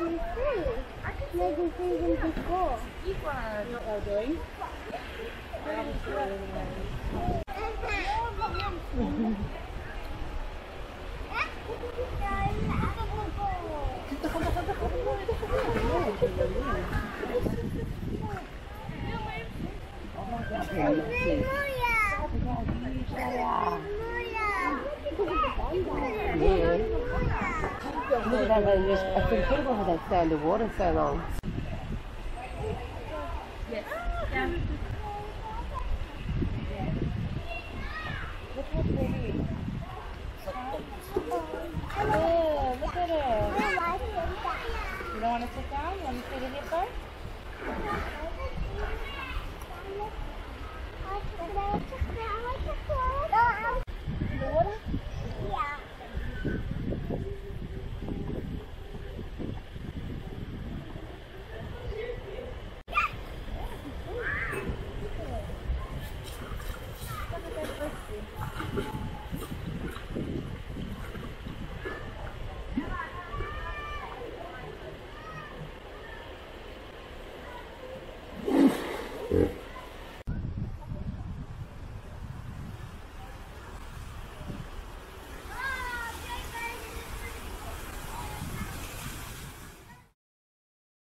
Maybe season before. You know what they're doing? I couldn't think of how they stay underwater so long. Yes. Yeah. Look how pretty. Oh, look at it. You don't want to sit down? You want to see the hippo? In the water? Yeah. Yeah.